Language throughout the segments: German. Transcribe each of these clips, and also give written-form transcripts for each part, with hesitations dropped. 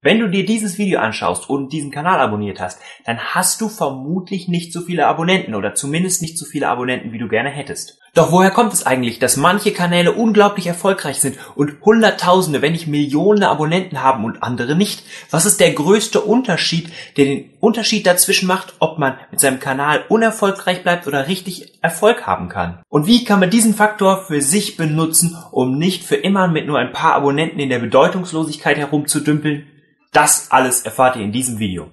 Wenn du dir dieses Video anschaust und diesen Kanal abonniert hast, dann hast du vermutlich nicht so viele Abonnenten oder zumindest nicht so viele Abonnenten, wie du gerne hättest. Doch woher kommt es eigentlich, dass manche Kanäle unglaublich erfolgreich sind und Hunderttausende, wenn nicht Millionen Abonnenten haben und andere nicht? Was ist der größte Unterschied, der den Unterschied dazwischen macht, ob man mit seinem Kanal unerfolgreich bleibt oder richtig Erfolg haben kann? Und wie kann man diesen Faktor für sich benutzen, um nicht für immer mit nur ein paar Abonnenten in der Bedeutungslosigkeit herumzudümpeln? Das alles erfahrt ihr in diesem Video.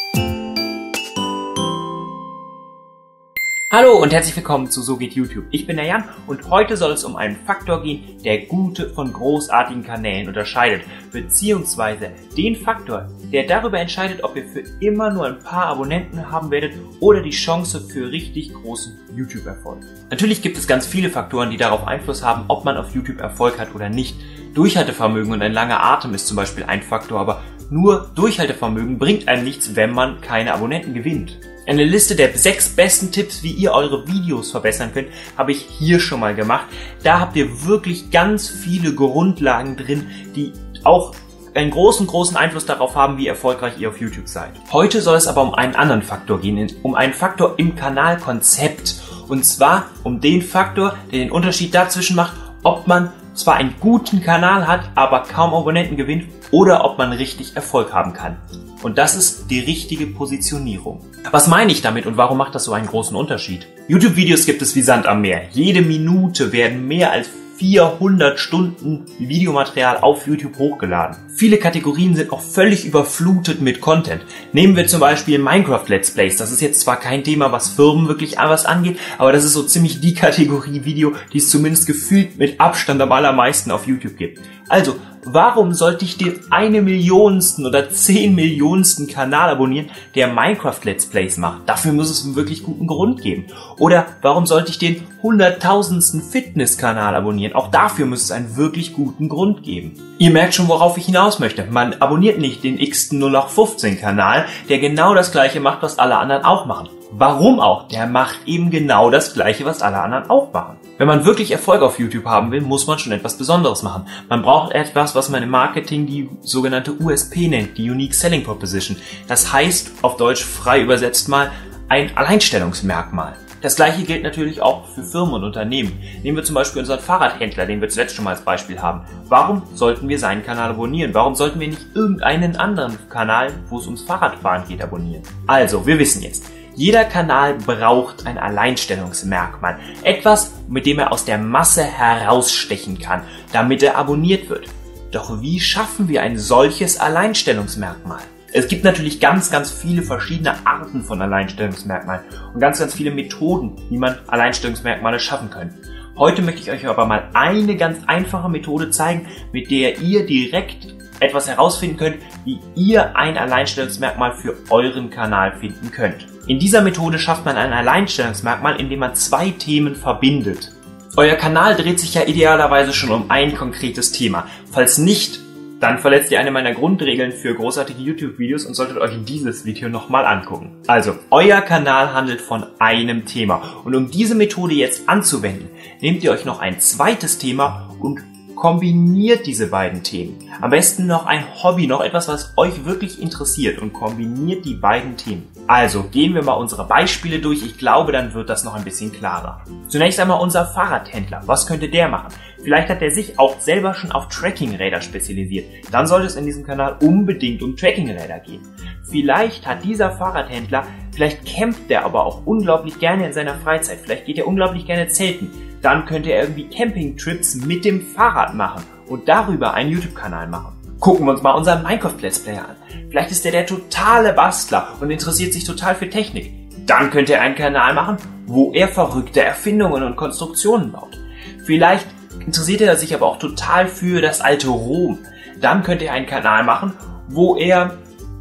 Hallo und herzlich willkommen zu So geht YouTube. Ich bin der Jan und heute soll es um einen Faktor gehen, der gute von großartigen Kanälen unterscheidet, beziehungsweise den Faktor, der darüber entscheidet, ob ihr für immer nur ein paar Abonnenten haben werdet oder die Chance für richtig großen YouTube-Erfolg. Natürlich gibt es ganz viele Faktoren, die darauf Einfluss haben, ob man auf YouTube Erfolg hat oder nicht. Durchhaltevermögen und ein langer Atem ist zum Beispiel ein Faktor, aber nur Durchhaltevermögen bringt einem nichts, wenn man keine Abonnenten gewinnt. Eine Liste der 6 besten Tipps, wie ihr eure Videos verbessern könnt, habe ich hier schon mal gemacht. Da habt ihr wirklich ganz viele Grundlagen drin, die auch einen großen Einfluss darauf haben, wie erfolgreich ihr auf YouTube seid. Heute soll es aber um einen anderen Faktor gehen, um einen Faktor im Kanalkonzept. Und zwar um den Faktor, der den Unterschied dazwischen macht, ob man zwar einen guten Kanal hat, aber kaum Abonnenten gewinnt oder ob man richtig Erfolg haben kann. Und das ist die richtige Positionierung. Was meine ich damit und warum macht das so einen großen Unterschied? YouTube-Videos gibt es wie Sand am Meer. Jede Minute werden mehr als 400 Stunden Videomaterial auf YouTube hochgeladen. Viele Kategorien sind auch völlig überflutet mit Content. Nehmen wir zum Beispiel Minecraft Let's Plays. Das ist jetzt zwar kein Thema, was Firmen wirklich was angeht, aber das ist so ziemlich die Kategorie Video, die es zumindest gefühlt mit Abstand am allermeisten auf YouTube gibt. Also, warum sollte ich den 1 Millionensten oder 10 Millionensten Kanal abonnieren, der Minecraft Let's Plays macht? Dafür muss es einen wirklich guten Grund geben. Oder warum sollte ich den 100.000. Fitnesskanal abonnieren? Auch dafür muss es einen wirklich guten Grund geben. Ihr merkt schon, worauf ich hinaus möchte. Man abonniert nicht den x 0815 Kanal, der genau das gleiche macht, was alle anderen auch machen. Warum auch? Der macht eben genau das gleiche, was alle anderen auch machen. Wenn man wirklich Erfolg auf YouTube haben will, muss man schon etwas Besonderes machen. Man braucht etwas, was man im Marketing die sogenannte USP nennt, die Unique Selling Proposition. Das heißt, auf Deutsch frei übersetzt mal, ein Alleinstellungsmerkmal. Das gleiche gilt natürlich auch für Firmen und Unternehmen. Nehmen wir zum Beispiel unseren Fahrradhändler, den wir zuletzt schon mal als Beispiel haben. Warum sollten wir seinen Kanal abonnieren? Warum sollten wir nicht irgendeinen anderen Kanal, wo es ums Fahrradfahren geht, abonnieren? Also, wir wissen jetzt, jeder Kanal braucht ein Alleinstellungsmerkmal. Etwas, mit dem er aus der Masse herausstechen kann, damit er abonniert wird. Doch wie schaffen wir ein solches Alleinstellungsmerkmal? Es gibt natürlich ganz viele verschiedene Arten von Alleinstellungsmerkmalen und ganz viele Methoden, wie man Alleinstellungsmerkmale schaffen kann. Heute möchte ich euch aber mal eine ganz einfache Methode zeigen, mit der ihr direkt etwas herausfinden könnt, wie ihr ein Alleinstellungsmerkmal für euren Kanal finden könnt. In dieser Methode schafft man ein Alleinstellungsmerkmal, indem man 2 Themen verbindet. Euer Kanal dreht sich ja idealerweise schon um ein konkretes Thema. Falls nicht, dann verletzt ihr eine meiner Grundregeln für großartige YouTube-Videos und solltet euch dieses Video nochmal angucken. Also, euer Kanal handelt von einem Thema. Und um diese Methode jetzt anzuwenden, nehmt ihr euch noch ein zweites Thema und kombiniert diese beiden Themen. Am besten noch ein Hobby, noch etwas, was euch wirklich interessiert und kombiniert die beiden Themen. Also gehen wir mal unsere Beispiele durch. Ich glaube, dann wird das noch ein bisschen klarer. Zunächst einmal unser Fahrradhändler. Was könnte der machen? Vielleicht hat er sich auch selber schon auf Trackingräder spezialisiert. Dann sollte es in diesem Kanal unbedingt um Trackingräder gehen. Vielleicht hat dieser Fahrradhändler, vielleicht campt der aber auch unglaublich gerne in seiner Freizeit. Vielleicht geht er unglaublich gerne zelten. Dann könnte er irgendwie Campingtrips mit dem Fahrrad machen und darüber einen YouTube-Kanal machen. Gucken wir uns mal unseren Minecraft Let's Player an. Vielleicht ist der totale Bastler und interessiert sich total für Technik. Dann könnte er einen Kanal machen, wo er verrückte Erfindungen und Konstruktionen baut. Vielleicht interessiert er sich aber auch total für das alte Rom. Dann könnte er einen Kanal machen, wo er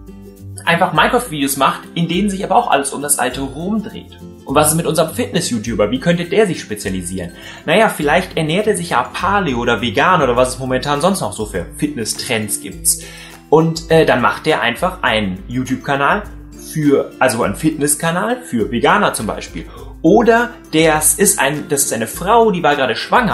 einfach Minecraft-Videos macht, in denen sich aber auch alles um das alte Rom dreht. Und was ist mit unserem Fitness-YouTuber? Wie könnte der sich spezialisieren? Naja, vielleicht ernährt er sich ja Paleo oder vegan oder was es momentan sonst noch so für Fitness-Trends gibt. Und dann macht der einfach einen YouTube-Kanal also einen Fitnesskanal für Veganer zum Beispiel. Oder das ist eine Frau, die war gerade schwanger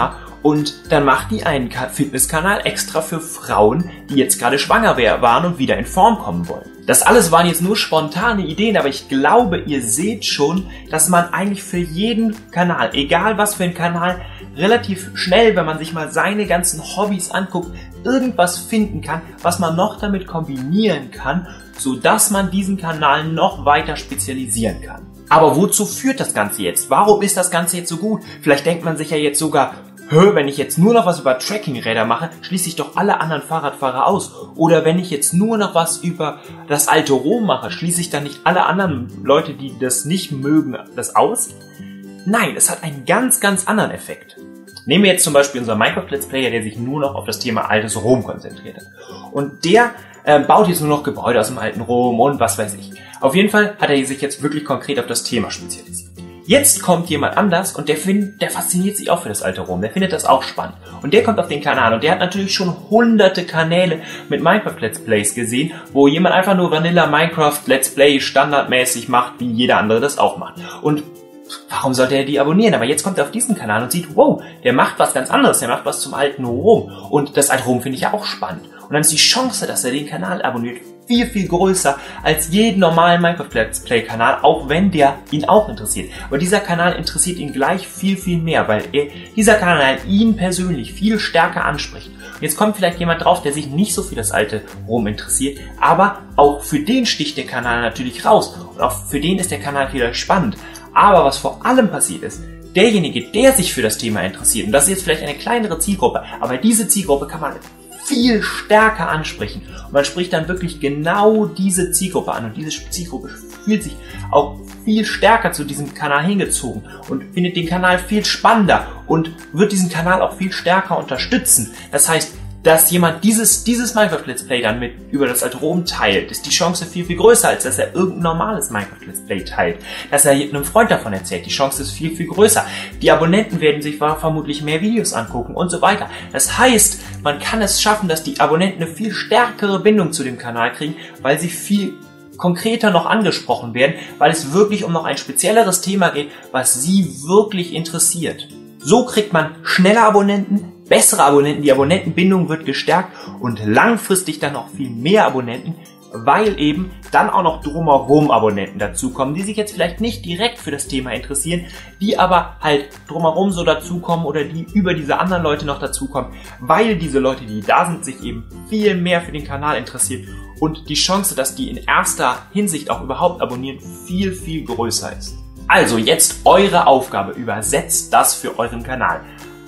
Und dann macht die einen Fitnesskanal extra für Frauen, die jetzt gerade schwanger waren und wieder in Form kommen wollen. Das alles waren jetzt nur spontane Ideen, aber ich glaube, ihr seht schon, dass man eigentlich für jeden Kanal, egal was für ein Kanal, relativ schnell, wenn man sich mal seine ganzen Hobbys anguckt, irgendwas finden kann, was man noch damit kombinieren kann, sodass man diesen Kanal noch weiter spezialisieren kann. Aber wozu führt das Ganze jetzt? Warum ist das Ganze jetzt so gut? Vielleicht denkt man sich ja jetzt sogar, wenn ich jetzt nur noch was über Trekkingräder mache, schließe ich doch alle anderen Fahrradfahrer aus. Oder wenn ich jetzt nur noch was über das alte Rom mache, schließe ich dann nicht alle anderen Leute, die das nicht mögen, das aus? Nein, es hat einen ganz, ganz anderen Effekt. Nehmen wir jetzt zum Beispiel unseren Minecraft-Let's Player, der sich nur noch auf das Thema altes Rom konzentriert hat. Und der baut jetzt nur noch Gebäude aus dem alten Rom und was weiß ich. Auf jeden Fall hat er sich jetzt wirklich konkret auf das Thema spezialisiert. Jetzt kommt jemand anders und der fasziniert sich auch für das alte Rom. Der findet das auch spannend. Und der kommt auf den Kanal und der hat natürlich schon hunderte Kanäle mit Minecraft Let's Plays gesehen, wo jemand einfach nur Vanilla Minecraft Let's Play standardmäßig macht, wie jeder andere das auch macht. Und warum sollte er die abonnieren? Aber jetzt kommt er auf diesen Kanal und sieht, wow, der macht was ganz anderes, der macht was zum alten Rom. Und das alte Rom finde ich ja auch spannend. Und dann ist die Chance, dass er den Kanal abonniert, viel, viel größer als jeden normalen Minecraft Let's Play Kanal, auch wenn der ihn auch interessiert. Aber dieser Kanal interessiert ihn gleich viel, viel mehr, weil dieser Kanal ihn persönlich viel stärker anspricht. Und jetzt kommt vielleicht jemand drauf, der sich nicht so für das alte Rom interessiert, aber auch für den sticht der Kanal natürlich raus. Und auch für den ist der Kanal vielleicht spannend. Aber was vor allem passiert ist, derjenige, der sich für das Thema interessiert, und das ist jetzt vielleicht eine kleinere Zielgruppe, aber diese Zielgruppe kann man viel stärker ansprechen. Und man spricht dann wirklich genau diese Zielgruppe an. Und diese Zielgruppe fühlt sich auch viel stärker zu diesem Kanal hingezogen und findet den Kanal viel spannender und wird diesen Kanal auch viel stärker unterstützen. Das heißt, dass jemand dieses Minecraft Let's Play dann mit über das alte Rom teilt, ist die Chance viel, viel größer, als dass er irgendein normales Minecraft Let's Play teilt. Dass er einem Freund davon erzählt, die Chance ist viel, viel größer. Die Abonnenten werden sich vermutlich mehr Videos angucken und so weiter. Das heißt, man kann es schaffen, dass die Abonnenten eine viel stärkere Bindung zu dem Kanal kriegen, weil sie viel konkreter noch angesprochen werden, weil es wirklich um noch ein spezielleres Thema geht, was sie wirklich interessiert. So kriegt man schneller Abonnenten, bessere Abonnenten, die Abonnentenbindung wird gestärkt und langfristig dann noch viel mehr Abonnenten, weil eben dann auch noch drumherum Abonnenten dazukommen, die sich jetzt vielleicht nicht direkt für das Thema interessieren, die aber halt drumherum so dazukommen oder die über diese anderen Leute noch dazukommen, weil diese Leute, die da sind, sich eben viel mehr für den Kanal interessieren und die Chance, dass die in erster Hinsicht auch überhaupt abonnieren, viel, viel größer ist. Also jetzt eure Aufgabe, übersetzt das für euren Kanal.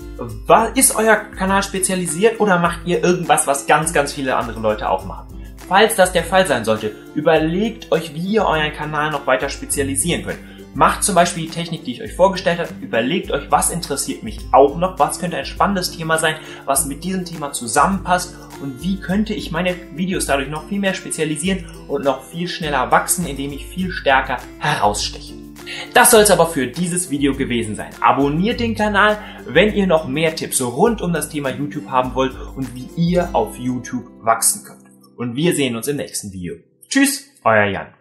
Ist euer Kanal spezialisiert oder macht ihr irgendwas, was ganz, ganz viele andere Leute auch machen? Falls das der Fall sein sollte, überlegt euch, wie ihr euren Kanal noch weiter spezialisieren könnt. Macht zum Beispiel die Technik, die ich euch vorgestellt habe, überlegt euch, was interessiert mich auch noch, was könnte ein spannendes Thema sein, was mit diesem Thema zusammenpasst und wie könnte ich meine Videos dadurch noch viel mehr spezialisieren und noch viel schneller wachsen, indem ich viel stärker heraussteche. Das soll es aber für dieses Video gewesen sein. Abonniert den Kanal, wenn ihr noch mehr Tipps rund um das Thema YouTube haben wollt und wie ihr auf YouTube wachsen könnt. Und wir sehen uns im nächsten Video. Tschüss, euer Jan.